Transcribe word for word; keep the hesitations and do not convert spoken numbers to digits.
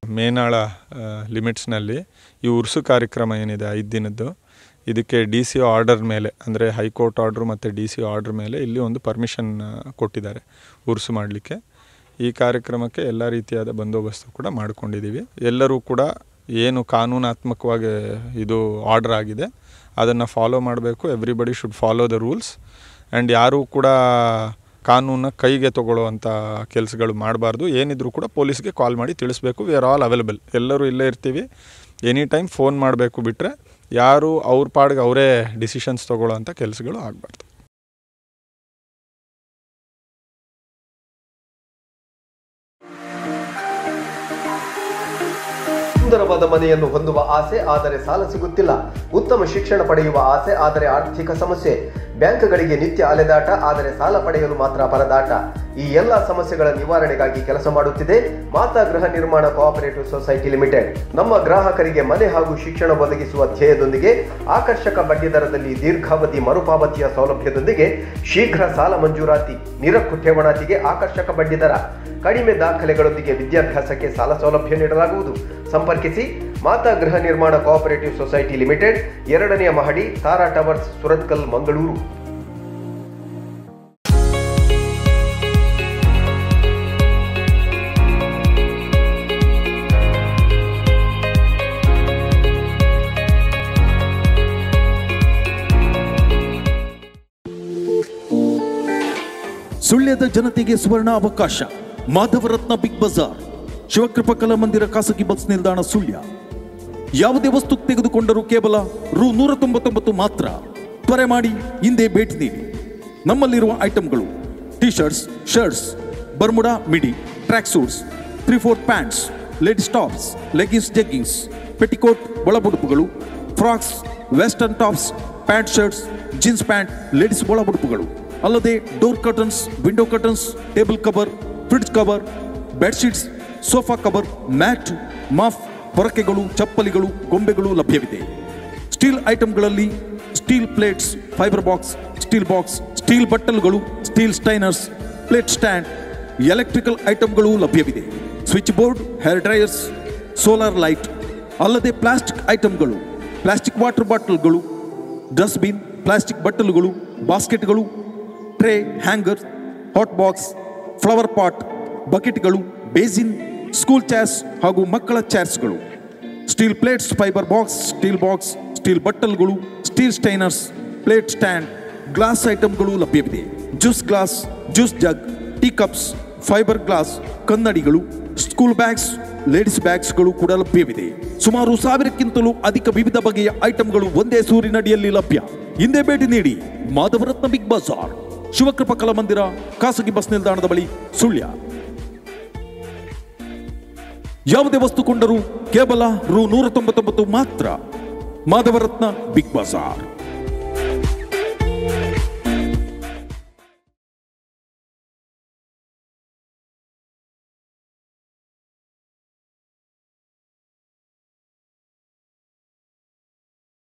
ಮೇನಾಳ ಲಿಮಿಟ್ಸ್ನಲ್ಲಿ ಈ ಉರ್ಸು ಕಾರ್ಯಕ್ರಮ ಏನಿದೆ ಐದು ದಿನದ್ದು ಇದಕ್ಕೆ ಡಿ ಸಿ ಆರ್ಡರ್ ಮೇಲೆ ಅಂದರೆ ಹೈಕೋರ್ಟ್ ಆರ್ಡ್ರು ಮತ್ತು ಡಿ ಸಿ ಆರ್ಡ್ರ್ ಮೇಲೆ ಇಲ್ಲಿ ಒಂದು ಪರ್ಮಿಷನ್ ಕೊಟ್ಟಿದ್ದಾರೆ ಉರ್ಸು ಮಾಡಲಿಕ್ಕೆ. ಈ ಕಾರ್ಯಕ್ರಮಕ್ಕೆ ಎಲ್ಲ ರೀತಿಯಾದ ಬಂದೋಬಸ್ತು ಕೂಡ ಮಾಡ್ಕೊಂಡಿದ್ದೀವಿ. ಎಲ್ಲರೂ ಕೂಡ ಏನು ಕಾನೂನಾತ್ಮಕವಾಗಿ ಇದು ಆರ್ಡರ್ ಆಗಿದೆ ಅದನ್ನು ಫಾಲೋ ಮಾಡಬೇಕು. Everybody should follow the rules and ಯಾರೂ ಕೂಡ ಕಾನೂನ ಕೈಗೆ ತೊಗೊಳ್ಳೋವಂಥ ಕೆಲಸಗಳು ಮಾಡಬಾರ್ದು. ಏನಿದ್ರು ಕೂಡ ಪೊಲೀಸ್ಗೆ ಕಾಲ್ ಮಾಡಿ ತಿಳಿಸ್ಬೇಕು. We are all available. ಎಲ್ಲರೂ ಇಲ್ಲೇ ಇರ್ತೀವಿ. ಎನಿ ಟೈಮ್ ಫೋನ್ ಮಾಡಬೇಕು. ಬಿಟ್ಟರೆ ಯಾರು ಅವ್ರ ಪಾಡಿಗೆ ಅವರೇ ಡಿಸಿಷನ್ಸ್ ತೊಗೊಳ್ಳೋ ಅಂಥ ಕೆಲಸಗಳು ಆಗಬಾರ್ದು. ಸುಂದರವಾದ ಮನೆಯನ್ನು ಹೊಂದುವ ಆಸೆ, ಆದರೆ ಸಾಲ ಸಿಗುತ್ತಿಲ್ಲ. ಉತ್ತಮ ಶಿಕ್ಷಣ ಪಡೆಯುವ ಆಸೆ, ಆದರೆ ಆರ್ಥಿಕ ಸಮಸ್ಯೆ. ಬ್ಯಾಂಕ್ಗಳಿಗೆ ನಿತ್ಯ ಅಲೆದಾಟ, ಆದರೆ ಸಾಲ ಪಡೆಯಲು ಮಾತ್ರ ಪರದಾಟ. ಈ ಎಲ್ಲಾ ಸಮಸ್ಯೆಗಳ ನಿವಾರಣೆಗಾಗಿ ಕೆಲಸ ಮಾಡುತ್ತಿದೆ ಮಾತಾ ಗೃಹ ನಿರ್ಮಾಣ ಕೋಆಪರೇಟಿವ್ ಸೊಸೈಟಿ ಲಿಮಿಟೆಡ್. ನಮ್ಮ ಗ್ರಾಹಕರಿಗೆ ಮನೆ ಹಾಗೂ ಶಿಕ್ಷಣ ಒದಗಿಸುವ ಧ್ಯೇಯದೊಂದಿಗೆ ಆಕರ್ಷಕ ಬಡ್ಡಿ ದರದಲ್ಲಿ ದೀರ್ಘಾವಧಿ ಮರುಪಾವತಿಯ ಸೌಲಭ್ಯದೊಂದಿಗೆ ಶೀಘ್ರ ಸಾಲ ಮಂಜೂರಾತಿ, ನಿರಕ್ಕು ಠೇವಣಾತಿಗೆ ಆಕರ್ಷಕ ಬಡ್ಡಿ ದರ, ಕಡಿಮೆ ದಾಖಲೆಗಳೊಂದಿಗೆ ವಿದ್ಯಾಭ್ಯಾಸಕ್ಕೆ ಸಾಲ ಸೌಲಭ್ಯ ನೀಡಲಾಗುವುದು. ಸಂಪರ್ಕಿಸಿ ಮಾತಾ ಗೃಹ ನಿರ್ಮಾಣ ಕೋಆಪರೇಟಿವ್ ಸೊಸೈಟಿ ಲಿಮಿಟೆಡ್, ಎರಡನೆಯ ಮಹಡಿ, ತಾರಾ ಟವರ್ಸ್, ಸುರತ್ಕಲ್, ಮಂಗಳೂರು. ಸುಳ್ಯದ ಜನತೆಗೆ ಸುವರ್ಣ ಅವಕಾಶ. ಮಾಧವರತ್ನ ಬಿಗ್ ಬಜಾರ್, ಶಿವಕೃಪಾ ಕಲಾ ಮಂದಿರ, ಖಾಸಗಿ ಬಸ್ ನಿಲ್ದಾಣ, ಸುಳ್ಯ. ಯಾವುದೇ ವಸ್ತು ತೆಗೆದುಕೊಂಡರೂ ಕೇವಲ ರು ನೂರ ತೊಂಬತ್ತೊಂಬತ್ತು ಮಾತ್ರ. ತ್ವರೆ ಮಾಡಿ, ಹಿಂದೆ ಭೇಟಿ ನೀಡಿ. ನಮ್ಮಲ್ಲಿರುವ ಐಟಂಗಳು: T shirts, shirts, bermuda midi, track suits, three fourth pants, ladies tops, leggings, jeggings, petticoat, ಒಳಬುಡುಪುಗಳು, frocks, western tops, pant shirts, jeans pant, ladies ಒಳಬುಡುಪುಗಳು, ಅಲ್ಲದೆ door curtains, window curtains, table cover, fridge cover, bedsheets, sofa cover, mat, mop, ಪೊರಕೆಗಳು, ಚಪ್ಪಲಿಗಳು, ಗೊಂಬೆಗಳು ಲಭ್ಯವಿದೆ. Steel ಐಟಂಗಳಲ್ಲಿ steel plates, fibre box, steel box, steel ಬಟ್ಟಲುಗಳು, steel strainers, plate stand, electrical ಐಟಂಗಳು ಲಭ್ಯವಿದೆ. Switch board, hair dryers, solar light, ಅಲ್ಲದೆ plastic ಐಟಂಗಳು, ಪ್ಲಾಸ್ಟಿಕ್ ವಾಟರ್ ಬಾಟಲ್ಗಳು, ಡಸ್ಟ್ಬಿನ್, ಪ್ಲಾಸ್ಟಿಕ್ ಬಟ್ಟಲುಗಳು, ಬಾಸ್ಕೆಟ್ಗಳು, tray, hanger, hot box, flower pot, ಬಕೆಟ್ಗಳು, ಬೇಸಿನ್, ಸ್ಕೂಲ್ ಚೇರ್ಸ್ ಹಾಗೂ ಮಕ್ಕಳ ಚೇರ್ಸ್ಗಳು, steel plates, fibre box, steel box, steel ಬಟ್ಟಲ್ಗಳು, steel strainers, plate stand, glass ಐಟಂಗಳು ಲಭ್ಯವಿದೆ. Juice glass, juice jug, tea cups, fibre glass, ಕನ್ನಡಿಗಳು, ಸ್ಕೂಲ್ ಬ್ಯಾಗ್ಸ್, ಲೇಡೀಸ್ ಬ್ಯಾಗ್ಸ್ಗಳು ಕೂಡ ಲಭ್ಯವಿದೆ. ಸುಮಾರು ಸಾವಿರಕ್ಕಿಂತಲೂ ಅಧಿಕ ವಿವಿಧ ಬಗೆಯ ಐಟಂಗಳು ಒಂದೇ ಸೂರಿನಡಿಯಲ್ಲಿ ಲಭ್ಯ. ಹಿಂದೆ ಭೇಟಿ ನೀಡಿ. ಮಾಧವರತ್ನ ಬಿಗ್ ಬಜಾರ್, ಶಿವಕೃಪಾ ಕಲಾ ಮಂದಿರ, ಖಾಸಗಿ ಬಸ್ ನಿಲ್ದಾಣದ ಬಳಿ, ಸುಳ್ಯ. ಯಾವುದೇ ವಸ್ತು ಕೊಂಡರೂ ಕೇವಲ ರು ನೂರ ತೊಂಬತ್ತೊಂಬತ್ತು ಮಾತ್ರ. ಮಾಧವರತ್ನ ಬಿಗ್ ಬಜಾರ್.